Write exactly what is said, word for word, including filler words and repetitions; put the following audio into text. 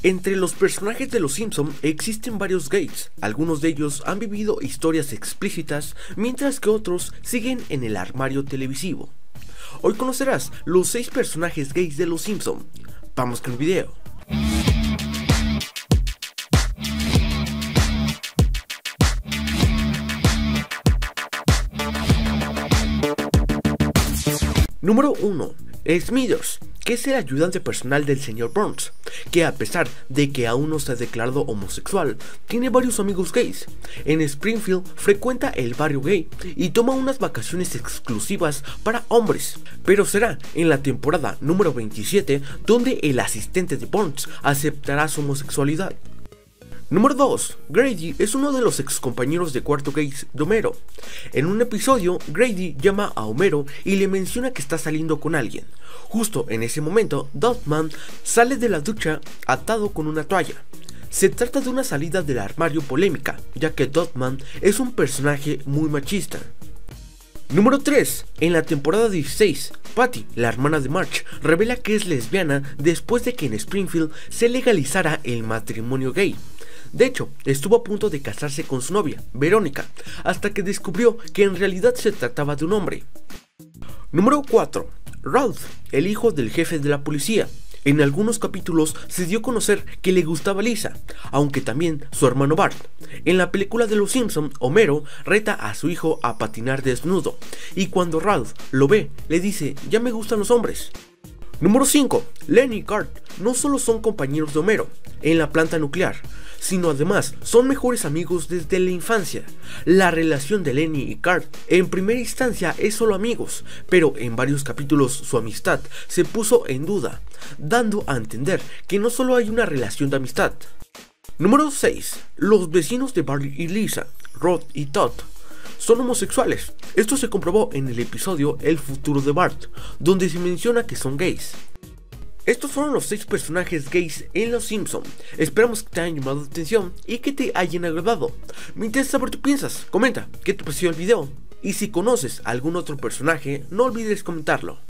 Entre los personajes de Los Simpson existen varios gays, algunos de ellos han vivido historias explícitas, mientras que otros siguen en el armario televisivo. Hoy conocerás los seis personajes gays de Los Simpson. Vamos con el video. Número uno. Smithers, que es el ayudante personal del señor Burns, que a pesar de que aún no se ha declarado homosexual, tiene varios amigos gays. En Springfield frecuenta el barrio gay y toma unas vacaciones exclusivas para hombres, pero será en la temporada número veintisiete donde el asistente de Burns aceptará su homosexualidad. Número dos. Grady es uno de los ex compañeros de cuarto gays de Homero. En un episodio, Grady llama a Homero y le menciona que está saliendo con alguien. Justo en ese momento, Dotman sale de la ducha atado con una toalla. Se trata de una salida del armario polémica, ya que Dotman es un personaje muy machista. Número tres. En la temporada dieciséis, Patty, la hermana de Marge, revela que es lesbiana después de que en Springfield se legalizara el matrimonio gay. De hecho, estuvo a punto de casarse con su novia, Verónica, hasta que descubrió que en realidad se trataba de un hombre. Número cuatro. Ralph, el hijo del jefe de la policía. En algunos capítulos se dio a conocer que le gustaba Lisa, aunque también su hermano Bart. En la película de Los Simpson, Homero reta a su hijo a patinar desnudo, y cuando Ralph lo ve, le dice: "Ya me gustan los hombres". Número cinco. Lenny y Cart no solo son compañeros de Homero en la planta nuclear, sino además son mejores amigos desde la infancia. La relación de Lenny y Cart en primera instancia es solo amigos, pero en varios capítulos su amistad se puso en duda, dando a entender que no solo hay una relación de amistad. Número seis. Los vecinos de Bart y Lisa, Rod y Todd, son homosexuales. Esto se comprobó en el episodio El futuro de Bart, donde se menciona que son gays. Estos fueron los seis personajes gays en Los Simpson. Esperamos que te hayan llamado la atención y que te hayan agradado. Me interesa saber qué piensas. Comenta qué te pareció el video. Y si conoces algún otro personaje, no olvides comentarlo.